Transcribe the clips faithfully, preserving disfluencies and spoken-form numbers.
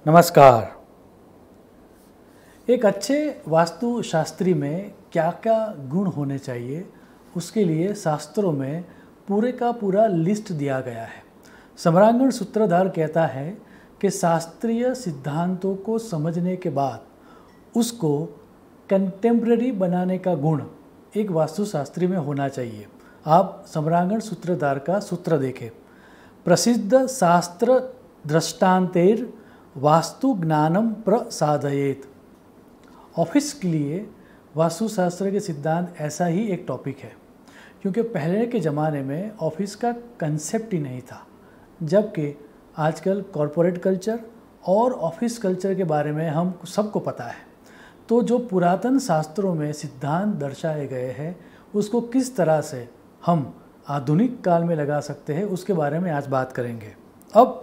नमस्कार। एक अच्छे वास्तुशास्त्री में क्या क्या गुण होने चाहिए, उसके लिए शास्त्रों में पूरे का पूरा लिस्ट दिया गया है। सम्रांगण सूत्रधार कहता है कि शास्त्रीय सिद्धांतों को समझने के बाद उसको कंटेम्प्रेरी बनाने का गुण एक वास्तुशास्त्री में होना चाहिए। आप सम्रांगण सूत्रधार का सूत्र देखें। प्रसिद्ध शास्त्र दृष्टांतेर वास्तु ज्ञानम प्रसादयेत। ऑफिस के लिए वास्तुशास्त्र के सिद्धांत ऐसा ही एक टॉपिक है, क्योंकि पहले के ज़माने में ऑफिस का कंसेप्ट ही नहीं था, जबकि आजकल कॉरपोरेट कल्चर और ऑफिस कल्चर के बारे में हम सबको पता है। तो जो पुरातन शास्त्रों में सिद्धांत दर्शाए गए हैं, उसको किस तरह से हम आधुनिक काल में लगा सकते हैं, उसके बारे में आज बात करेंगे। अब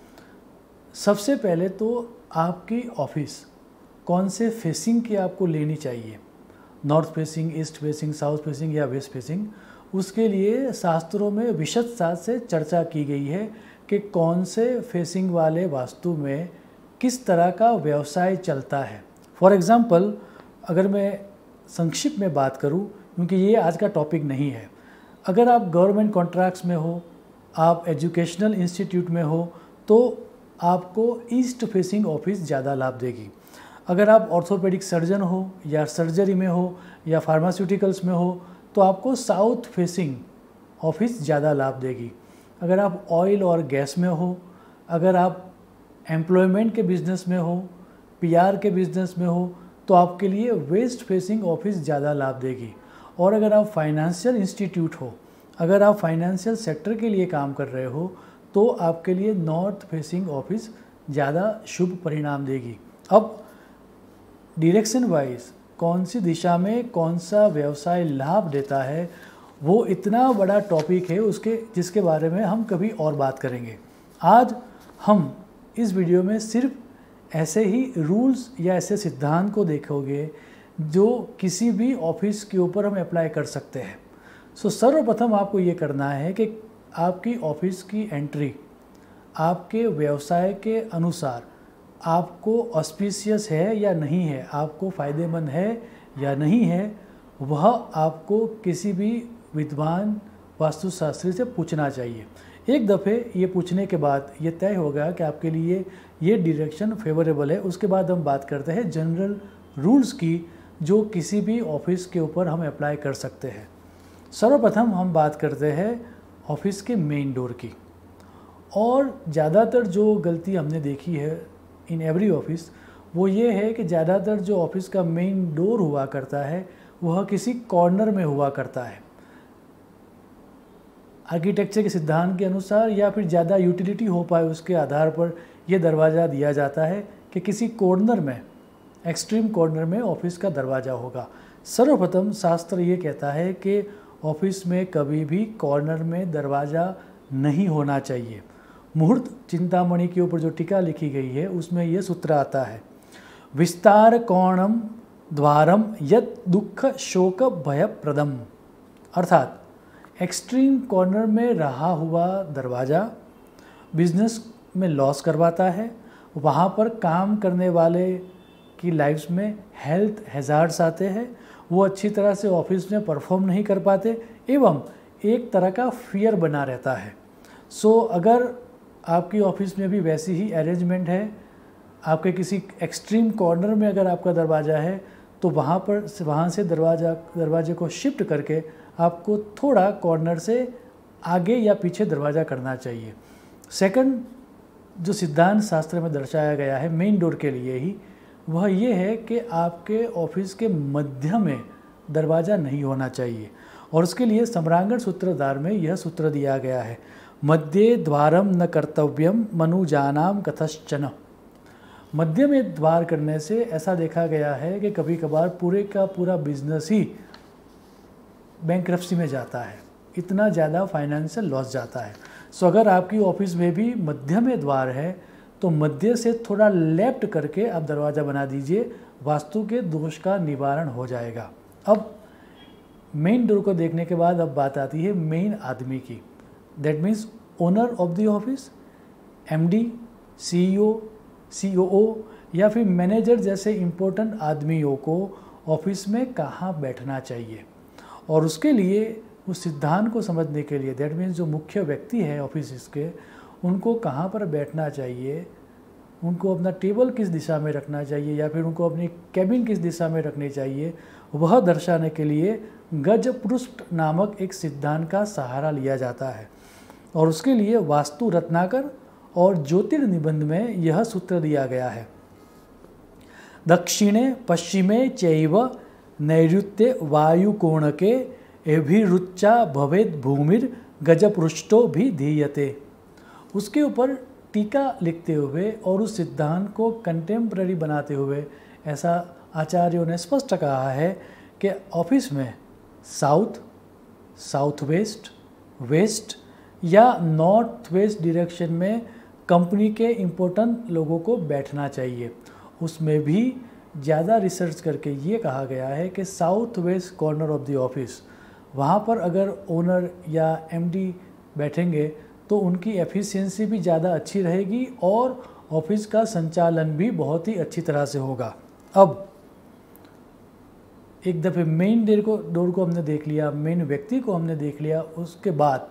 सबसे पहले तो आपकी ऑफिस कौन से फेसिंग की आपको लेनी चाहिए, north facing, east facing, south facing या वेस्ट फेसिंग, उसके लिए शास्त्रों में विशद से चर्चा की गई है कि कौन से फेसिंग वाले वास्तु में किस तरह का व्यवसाय चलता है। फॉर एग्ज़ाम्पल, अगर मैं संक्षिप्त में बात करूं, क्योंकि ये आज का टॉपिक नहीं है, अगर आप गवर्नमेंट कॉन्ट्रैक्ट्स में हो, आप एजुकेशनल इंस्टीट्यूट में हो, तो आपको ईस्ट फेसिंग ऑफिस ज़्यादा लाभ देगी। अगर आप ऑर्थोपेडिक सर्जन हो या सर्जरी में हो या फार्मास्यूटिकल्स में हो, तो आपको साउथ फेसिंग ऑफिस ज़्यादा लाभ देगी। अगर आप ऑयल और गैस में हो, अगर आप एम्प्लॉयमेंट के बिज़नेस में हो, पीआर के बिज़नेस में हो, तो आपके लिए वेस्ट फेसिंग ऑफिस ज़्यादा लाभ देगी। और अगर आप फाइनेंशियल इंस्टीट्यूट हो, अगर आप फाइनेंशियल सेक्टर के लिए काम कर रहे हो, तो आपके लिए नॉर्थ फेसिंग ऑफिस ज़्यादा शुभ परिणाम देगी। अब डायरेक्शन वाइज कौन सी दिशा में कौन सा व्यवसाय लाभ देता है, वो इतना बड़ा टॉपिक है उसके जिसके बारे में हम कभी और बात करेंगे। आज हम इस वीडियो में सिर्फ ऐसे ही रूल्स या ऐसे सिद्धांत को देखोगे जो किसी भी ऑफिस के ऊपर हम अप्लाई कर सकते हैं। सो सर्वप्रथम आपको ये करना है कि आपकी ऑफिस की एंट्री आपके व्यवसाय के अनुसार आपको ऑस्पिशियस है या नहीं है, आपको फ़ायदेमंद है या नहीं है, वह आपको किसी भी विद्वान वास्तुशास्त्री से पूछना चाहिए। एक दफ़े ये पूछने के बाद ये तय होगा कि आपके लिए ये डायरेक्शन फेवरेबल है। उसके बाद हम बात करते हैं जनरल रूल्स की, जो किसी भी ऑफिस के ऊपर हम अप्लाई कर सकते हैं। सर्वप्रथम हम बात करते हैं ऑफिस के मेन डोर की। और ज़्यादातर जो गलती हमने देखी है इन एवरी ऑफिस, वो ये है कि ज़्यादातर जो ऑफिस का मेन डोर हुआ करता है वह किसी कॉर्नर में हुआ करता है। आर्किटेक्चर के सिद्धांत के अनुसार या फिर ज़्यादा यूटिलिटी हो पाए उसके आधार पर यह दरवाज़ा दिया जाता है कि किसी कॉर्नर में, एक्सट्रीम कॉर्नर में ऑफिस का दरवाज़ा होगा। सर्वप्रथम शास्त्र ये कहता है कि ऑफिस में कभी भी कॉर्नर में दरवाज़ा नहीं होना चाहिए। मुहूर्त चिंतामणि के ऊपर जो टीका लिखी गई है उसमें यह सूत्र आता है, विस्तार कोणम द्वारम यत दुख शोक भयप्रदम। अर्थात एक्सट्रीम कॉर्नर में रहा हुआ दरवाज़ा बिजनेस में लॉस करवाता है, वहाँ पर काम करने वाले की लाइफ्स में हेल्थ हैज़ार्ड्स आते हैं, वो अच्छी तरह से ऑफिस में परफॉर्म नहीं कर पाते, एवं एक तरह का फियर बना रहता है। सो अगर आपकी ऑफिस में भी वैसी ही अरेंजमेंट है, आपके किसी एक्सट्रीम कॉर्नर में अगर आपका दरवाज़ा है, तो वहाँ पर वहाँ से दरवाज़ा दरवाजे को शिफ्ट करके आपको थोड़ा कॉर्नर से आगे या पीछे दरवाज़ा करना चाहिए। सेकंड जो सिद्धांत शास्त्र में दर्शाया गया है मेन डोर के लिए ही, वह ये है कि आपके ऑफिस के मध्य में दरवाज़ा नहीं होना चाहिए। और उसके लिए सम्रांगण सूत्रधार में यह सूत्र दिया गया है, मध्य द्वारम न कर्तव्यम मनुजानाम कथश्चन। मध्य में द्वार करने से ऐसा देखा गया है कि कभी कभार पूरे का पूरा बिजनेस ही बैंकरप्सी में जाता है, इतना ज़्यादा फाइनेंशियल लॉस जाता है। सो अगर आपकी ऑफिस में भी मध्य में द्वार है, तो मध्य से थोड़ा लेफ्ट करके आप दरवाज़ा बना दीजिए, वास्तु के दोष का निवारण हो जाएगा। अब मेन डोर को देखने के बाद अब बात आती है मेन आदमी की, that means owner of the office, MD, CEO, COO या फिर मैनेजर जैसे इम्पोर्टेंट आदमियों को ऑफिस में कहाँ बैठना चाहिए। और उसके लिए उस सिद्धांत को समझने के लिए, दैट मीन्स जो मुख्य व्यक्ति है ऑफिस के, उनको कहाँ पर बैठना चाहिए, उनको अपना टेबल किस दिशा में रखना चाहिए या फिर उनको अपनी कैबिन किस दिशा में रखनी चाहिए, वह दर्शाने के लिए गजपृष्ठ नामक एक सिद्धांत का सहारा लिया जाता है। और उसके लिए वास्तु रत्नाकर और ज्योतिर्निबंध में यह सूत्र दिया गया है, दक्षिणे पश्चिमे चैव नैऋत्ये वायुकोणके अभिरुच्चा भवेद भूमिर गजपृष्ठो भी धीयते। उसके ऊपर टीका लिखते हुए और उस सिद्धांत को कंटेम्प्ररी बनाते हुए ऐसा आचार्यों ने स्पष्ट कहा है कि ऑफिस में साउथ, साउथ वेस्ट, वेस्ट या नॉर्थ वेस्ट डायरेक्शन में कंपनी के इम्पोर्टेंट लोगों को बैठना चाहिए। उसमें भी ज़्यादा रिसर्च करके ये कहा गया है कि south west corner of the office, वहाँ पर अगर ओनर या एमडी बैठेंगे तो उनकी एफिशिएंसी भी ज़्यादा अच्छी रहेगी और ऑफिस का संचालन भी बहुत ही अच्छी तरह से होगा। अब एक दफ़े मेन डोर को डोर को हमने देख लिया, मेन व्यक्ति को हमने देख लिया, उसके बाद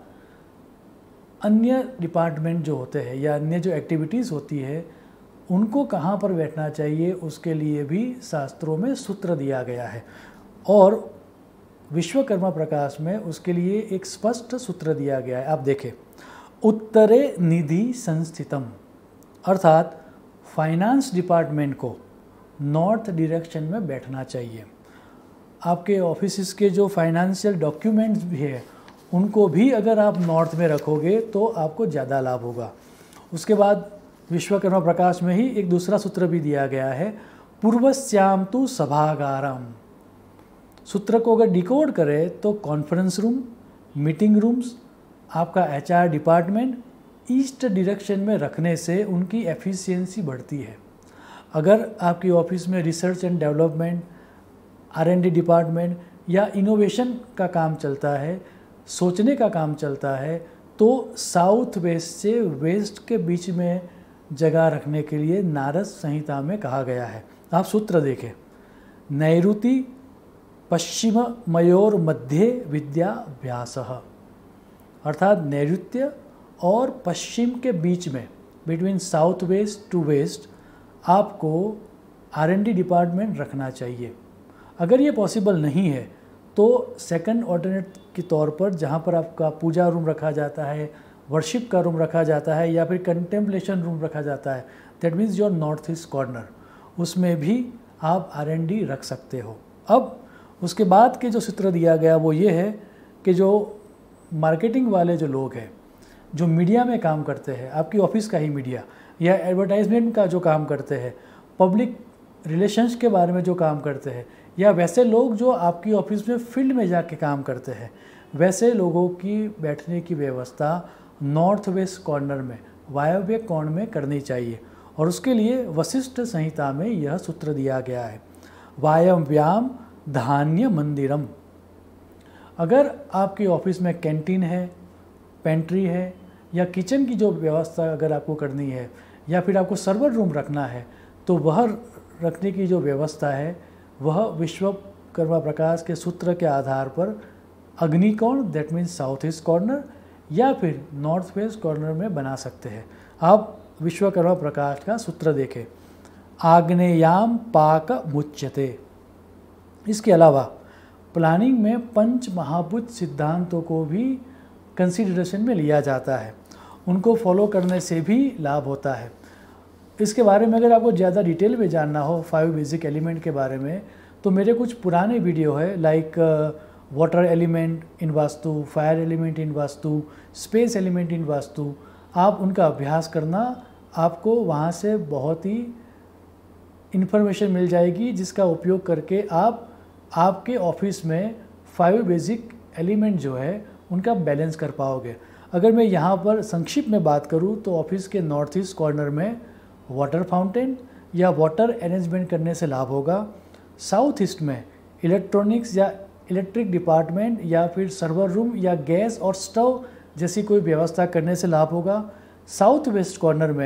अन्य डिपार्टमेंट जो होते हैं या अन्य जो एक्टिविटीज़ होती है उनको कहाँ पर बैठना चाहिए, उसके लिए भी शास्त्रों में सूत्र दिया गया है। और विश्वकर्मा प्रकाश में उसके लिए एक स्पष्ट सूत्र दिया गया है। आप देखें, उत्तरे निधि संस्थितम, अर्थात फाइनेंस डिपार्टमेंट को नॉर्थ डायरेक्शन में बैठना चाहिए। आपके ऑफिस के जो फाइनेंशियल डॉक्यूमेंट्स भी है उनको भी अगर आप नॉर्थ में रखोगे तो आपको ज़्यादा लाभ होगा। उसके बाद विश्वकर्मा प्रकाश में ही एक दूसरा सूत्र भी दिया गया है, पूर्वस्याम तु सभागारम। सूत्र को अगर डिकोड करें तो कॉन्फ्रेंस रूम, मीटिंग रूम्स, आपका एचआर डिपार्टमेंट ईस्ट डायरेक्शन में रखने से उनकी एफिशिएंसी बढ़ती है। अगर आपकी ऑफिस में research and development, R and D department या इनोवेशन का काम चलता है, सोचने का काम चलता है, तो साउथ वेस्ट से वेस्ट के बीच में जगह रखने के लिए नारद संहिता में कहा गया है। आप सूत्र देखें, नैऋति पश्चिम मयोर मध्य विद्याभ्यासः, अर्थात नैऋत्य और पश्चिम के बीच में, between south west to west, आपको आर एंड डी डिपार्टमेंट रखना चाहिए। अगर ये पॉसिबल नहीं है तो सेकंड ऑल्टरनेट के तौर पर जहाँ पर आपका पूजा रूम रखा जाता है, वर्शिप का रूम रखा जाता है या फिर कंटेम्पलेशन रूम रखा जाता है, that means your north east corner, उसमें भी आप आर एंड डी रख सकते हो। अब उसके बाद के जो सूत्र दिया गया वो ये है कि जो मार्केटिंग वाले जो लोग हैं, जो मीडिया में काम करते हैं, आपकी ऑफिस का ही मीडिया या एडवर्टाइजमेंट का जो काम करते हैं, पब्लिक रिलेशंस के बारे में जो काम करते हैं, या वैसे लोग जो आपकी ऑफिस में फील्ड में जाके काम करते हैं, वैसे लोगों की बैठने की व्यवस्था नॉर्थ वेस्ट कॉर्नर में, वायव्य कोण में करनी चाहिए। और उसके लिए वशिष्ठ संहिता में यह सूत्र दिया गया है, वायव्याम धान्य मंदिरम। अगर आपकी ऑफिस में कैंटीन है, पेंट्री है या किचन की जो व्यवस्था अगर आपको करनी है या फिर आपको सर्वर रूम रखना है, तो वह रखने की जो व्यवस्था है वह विश्वकर्मा प्रकाश के सूत्र के आधार पर अग्निकोण, that means south east corner, या फिर नॉर्थ वेस्ट कॉर्नर में बना सकते हैं। आप विश्वकर्मा प्रकाश का सूत्र देखें, आग्नेयाम पाक मुच्यते। इसके अलावा प्लानिंग में पंच महाभूत सिद्धांतों को भी कंसीडरेशन में लिया जाता है, उनको फॉलो करने से भी लाभ होता है। इसके बारे में अगर आपको ज़्यादा डिटेल में जानना हो फाइव बेसिक एलिमेंट के बारे में, तो मेरे कुछ पुराने वीडियो है, like water element in vastu, fire element in vastu, space element in vastu, आप उनका अभ्यास करना, आपको वहाँ से बहुत ही इन्फॉर्मेशन मिल जाएगी जिसका उपयोग करके आप आपके ऑफिस में फाइव बेसिक एलिमेंट जो है उनका बैलेंस कर पाओगे। अगर मैं यहाँ पर संक्षिप्त में बात करूँ तो ऑफिस के नॉर्थ ईस्ट कॉर्नर में वाटर फाउंटेन या वाटर अरेंजमेंट करने से लाभ होगा। साउथ ईस्ट में इलेक्ट्रॉनिक्स या इलेक्ट्रिक डिपार्टमेंट या फिर सर्वर रूम या गैस और स्टोव जैसी कोई व्यवस्था करने से लाभ होगा। साउथ वेस्ट कॉर्नर में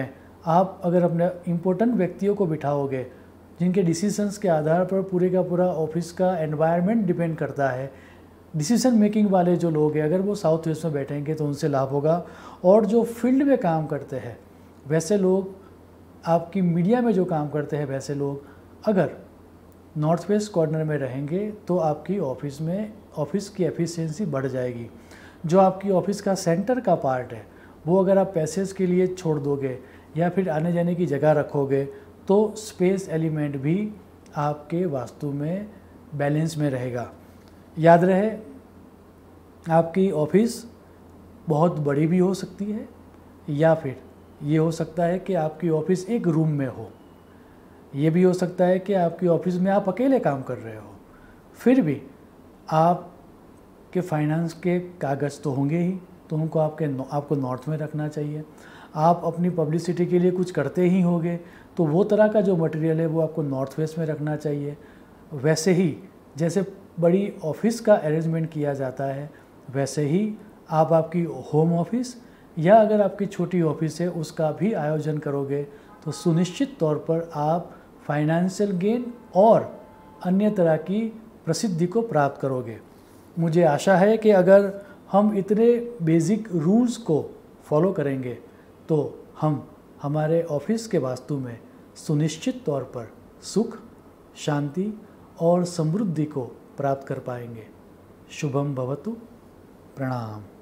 आप अगर अपने इम्पोर्टेंट व्यक्तियों को बिठाओगे जिनके डिसीजंस के आधार पर पूरे का पूरा ऑफिस का एनवायरनमेंट डिपेंड करता है, डिसीजन मेकिंग वाले जो लोग हैं अगर वो साउथ वेस्ट में बैठेंगे तो उनसे लाभ होगा। और जो फील्ड में काम करते हैं वैसे लोग, आपकी मीडिया में जो काम करते हैं वैसे लोग अगर नॉर्थ वेस्ट कॉर्नर में रहेंगे तो आपकी ऑफिस में ऑफिस की एफिशिएंसी बढ़ जाएगी। जो आपकी ऑफिस का सेंटर का पार्ट है वो अगर आप पैसेज के लिए छोड़ दोगे या फिर आने जाने की जगह रखोगे तो स्पेस एलिमेंट भी आपके वास्तु में बैलेंस में रहेगा। याद रहे, आपकी ऑफिस बहुत बड़ी भी हो सकती है या फिर ये हो सकता है कि आपकी ऑफिस एक रूम में हो। ये भी हो सकता है कि आपकी ऑफिस में आप अकेले काम कर रहे हो, फिर भी आपके फाइनेंस के कागज़ तो होंगे ही, तो उनको आपके आपको नॉर्थ में रखना चाहिए। आप अपनी पब्लिसिटी के लिए कुछ करते ही होंगे तो वो तरह का जो मटेरियल है वो आपको नॉर्थ वेस्ट में रखना चाहिए। वैसे ही जैसे बड़ी ऑफिस का अरेंजमेंट किया जाता है वैसे ही आप आपकी होम ऑफिस या अगर आपकी छोटी ऑफिस है उसका भी आयोजन करोगे तो सुनिश्चित तौर पर आप फाइनेंशियल गेन और अन्य तरह की प्रसिद्धि को प्राप्त करोगे। मुझे आशा है कि अगर हम इतने बेसिक रूल्स को फॉलो करेंगे तो हम हमारे ऑफिस के वास्तु में सुनिश्चित तौर पर सुख, शांति और समृद्धि को प्राप्त कर पाएंगे। शुभम भवतु। प्रणाम।